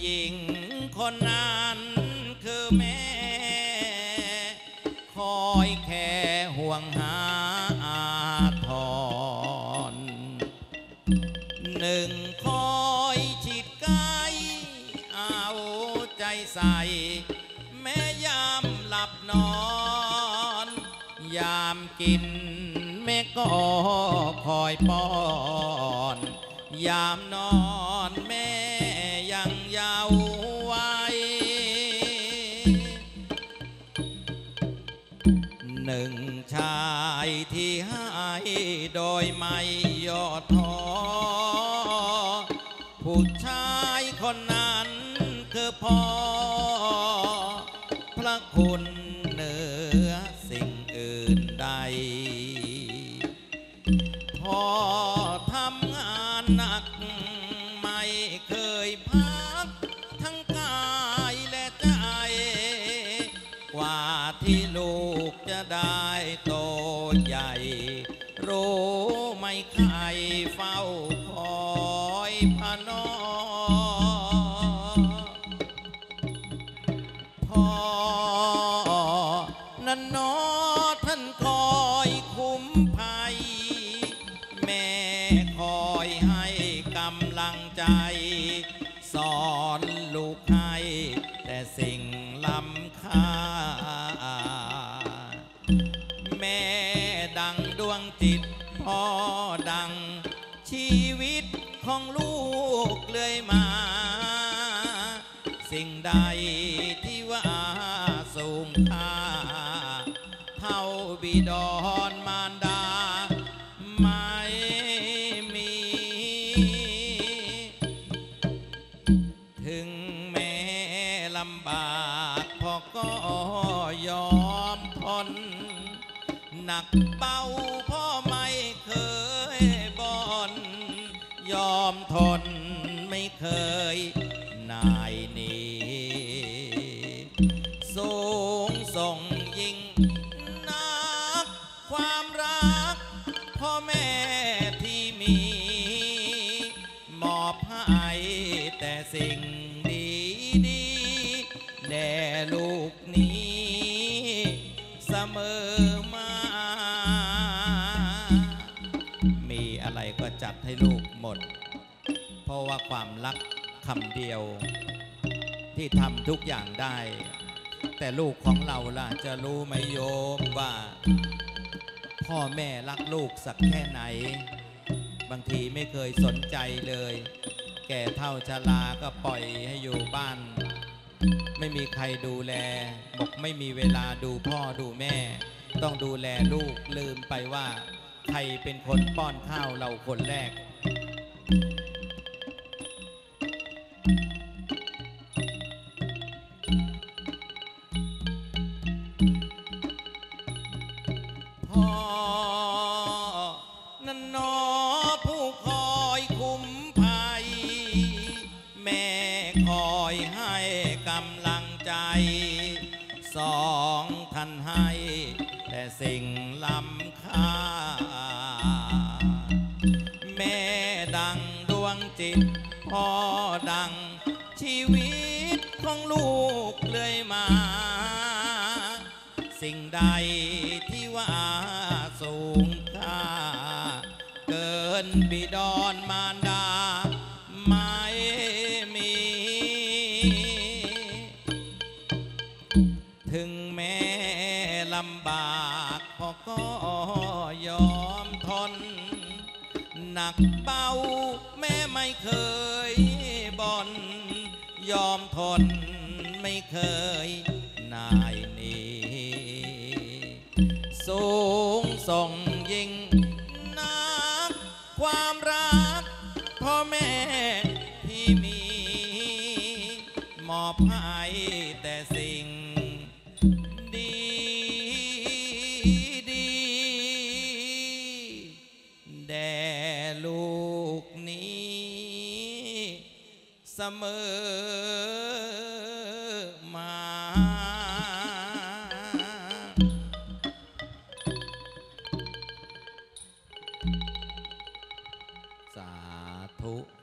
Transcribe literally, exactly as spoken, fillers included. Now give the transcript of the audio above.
หญิงคนนั้นคือแม่คอยแค่ห่วงหาอาทรหนึ่งคอยชิดใกล้เอาใจใส่แม่ยามหลับนอนยามกินแม่ก็คอยป้อนยามนอนแม่ยังเยาว์วัยหนึ่งชายที่ให้โดยไม่ย่อท้อผู้ชายคนนั้นคือพ่อพระคุณเหนือสิ่งอื่นใดพ่อทำงานหนักไม่เคยพักทั้งกายและใจกว่าที่ลูกจะได้โตใหญ่รู้ไหมใครเฝ้าคอยพนอพ่อนั่นนอท่านคอยคุ้มภัยแม่คอยให้กำลังใจสอนลูกให้แต่สิ่งล้ำค่าแม่ดังดวงจิตพ่อดังชีวิตของลูกเลยมาสิ่งใดที่ว่าสูงค่าเท่าบิดรมารดาไม่มีถึงแม้ลำบากพ่อก็ยอมทนหนักเบาพ่อไม่เคยบ่นยอมทนไม่เคยนายหนีสูงส่งยิ่งนักความรักพ่อแม่ที่มีมอบให้แต่สิ่งดีดีแด่ลูกนี้เสมอมามีอะไรก็จัดให้ลูกหมดเพราะว่าความรักคำเดียวที่ทำทุกอย่างได้แต่ลูกของเราล่ะจะรู้ไหมโยมว่าพ่อแม่รักลูกสักแค่ไหนบางทีไม่เคยสนใจเลยแก่เท่าชราก็ปล่อยให้อยู่บ้านไม่มีใครดูแลบอกไม่มีเวลาดูพ่อดูแม่ต้องดูแลลูกลืมไปว่าใครเป็นคนป้อนข้าวเราคนแรกพ่อนั่นหนอผู้คอยคุ้มภัยแม่คอยให้กำลังใจสองท่านให้แต่สิ่งล้ำค่าแม่ดังดวงจิตพ่อดังชีวิตของลูกเลยมาสิ่งใดที่ว่าสูงค่าเกินบิดรมารดาไม่มีถึงแม้ลำบากพ่อก็ยอมทนหนักเบาแม่ไม่เคยบ่นยอมทนไม่เคยนายหนีสูงส่งยิ่งนักความรักพ่อแม่ที่มีมอบให้แต่สิ่งดีดีแด่ลูกนี้เสมอมาสาธุ